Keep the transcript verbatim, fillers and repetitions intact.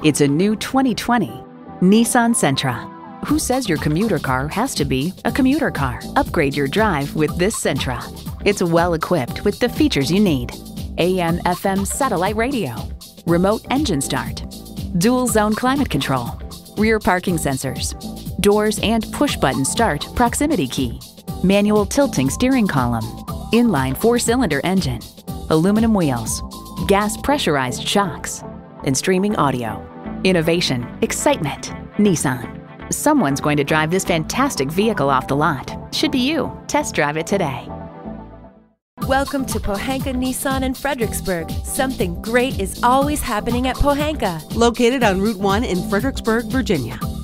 It's a new twenty twenty Nissan Sentra. Who says your commuter car has to be a commuter car? Upgrade your drive with this Sentra. It's well equipped with the features you need: A M F M satellite radio, remote engine start, dual zone climate control, rear parking sensors, doors and push-button start proximity key, manual tilting steering column, inline four-cylinder engine, aluminum wheels, gas pressurized shocks, and streaming audio. Innovation, excitement, Nissan. Someone's going to drive this fantastic vehicle off the lot. Should be you. Test drive it today. Welcome to Pohanka Nissan in Fredericksburg. Something great is always happening at Pohanka. Located on Route one in Fredericksburg, Virginia.